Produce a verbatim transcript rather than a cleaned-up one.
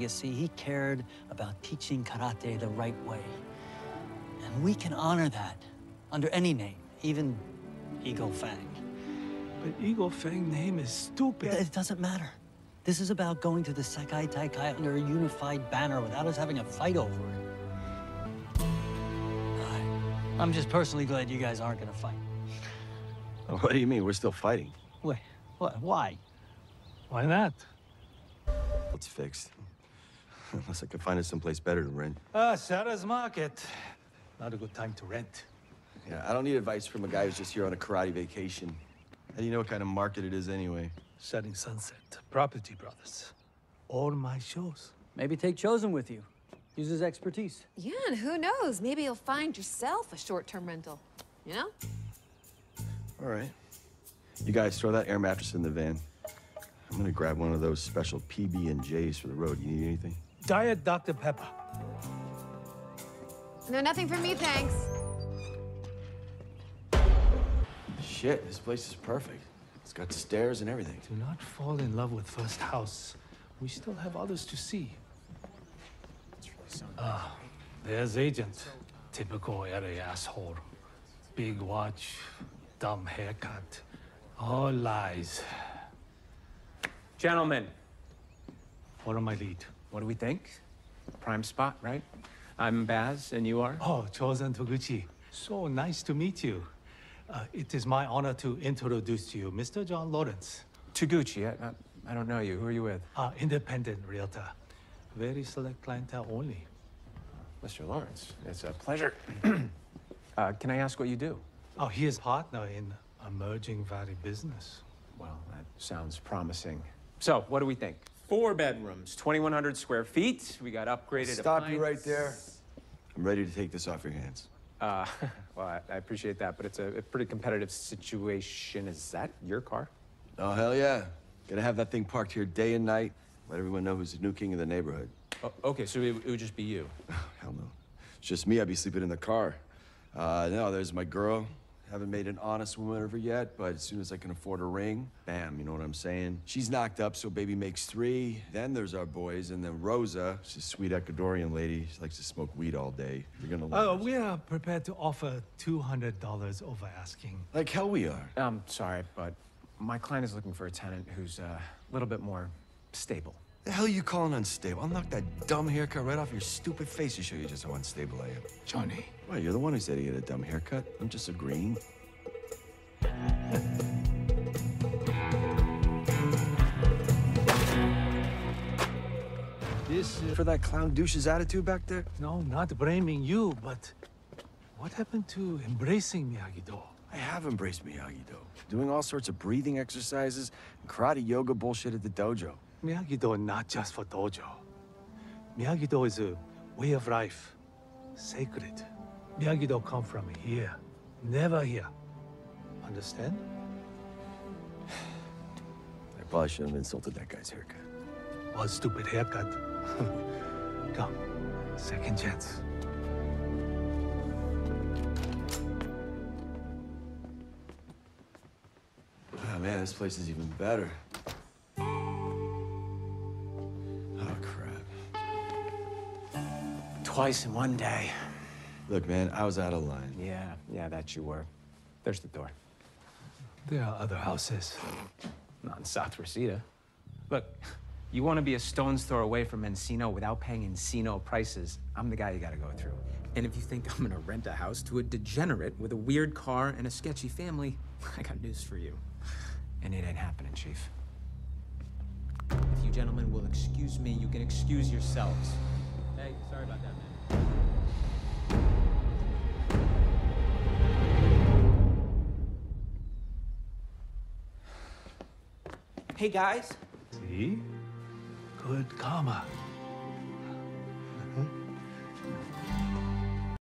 legacy, he cared about teaching karate the right way. And we can honor that under any name, even Eagle Fang. But Eagle Fang name is stupid. It doesn't matter. This is about going to the Sekai Taikai under a unified banner without us having a fight over it. I, I'm just personally glad you guys aren't gonna fight. What do you mean? We're still fighting. Wait, what? Why? Why not? It's fixed. Unless I can find us someplace better to rent. Ah, Sarah's Market. Not a good time to rent. Yeah, I don't need advice from a guy who's just here on a karate vacation. How do you know what kind of market it is anyway? Setting Sunset, Property Brothers. All my shows. Maybe take Chosen with you. Use his expertise. Yeah, and who knows? Maybe you'll find yourself a short-term rental. You know? All right. You guys throw that air mattress in the van. I'm gonna grab one of those special P B and J's for the road. You need anything? Diet Doctor Pepper. No, nothing for me, thanks. Shit, this place is perfect. It's got stairs and everything. Do not fall in love with first house. We still have others to see. Ah, there's Agent. Typical L A asshole. Big watch, dumb haircut. All lies. Gentlemen, What am I lead? what do we think? Prime spot, right? I'm Baz, and you are? Oh, Chosen Toguchi. So nice to meet you. Uh, it is my honor to introduce to you Mister John Lawrence. Taguchi, I, I, I don't know you. Who are you with? Uh, independent realtor. Very select clientele only. Mister Lawrence, it's a pleasure. uh, can I ask what you do? Oh, he is partner in emerging valley business. Well, that sounds promising. So, what do we think? Four bedrooms, twenty-one hundred square feet. We got upgraded Stop you right appliance- there. I'm ready to take this off your hands. Uh, well, I, I appreciate that, but it's a, a pretty competitive situation. Is that your car? Oh, hell yeah. Gonna have that thing parked here day and night. Let everyone know who's the new king of the neighborhood. Oh, okay, so it, it would just be you. Hell no. It's just me. I'd be sleeping in the car. Uh, no, there's my girl. Haven't made an honest woman of her yet, but as soon as I can afford a ring, bam, you know what I'm saying? She's knocked up, so baby makes three. Then there's our boys, and then Rosa. She's a sweet Ecuadorian lady. She likes to smoke weed all day. You're gonna love Oh, her. we are prepared to offer two hundred dollars over asking. Like hell we are. I'm sorry, but my client is looking for a tenant who's uh, a little bit more stable. The hell are you calling unstable? I'll knock that dumb haircut right off your stupid face to show you just how unstable I am. Johnny. Well, you're the one who said he had a dumb haircut. I'm just agreeing. This is... For that clown douche's attitude back there? No, not blaming you, but what happened to embracing Miyagi-Do? I have embraced Miyagi-Do. Doing all sorts of breathing exercises and karate yoga bullshit at the dojo. Miyagi-Do not just for dojo. Miyagi-Do is a way of life, sacred. Miyagi-Do come from here, never here. Understand? I probably shouldn't have insulted that guy's haircut. What stupid haircut. Come, second chance. Oh man, this place is even better. Oh crap. Twice in one day. Look, man, I was out of line. Yeah, yeah, that you were. There's the door. There are other houses. Not in South Reseda. Look, you want to be a stone's throw away from Encino without paying Encino prices, I'm the guy you gotta go through. And if you think I'm gonna rent a house to a degenerate with a weird car and a sketchy family, I got news for you. And it ain't happening, Chief. If you gentlemen will excuse me, you can excuse yourselves. Hey, sorry about that, man. Hey, guys. See? Good karma.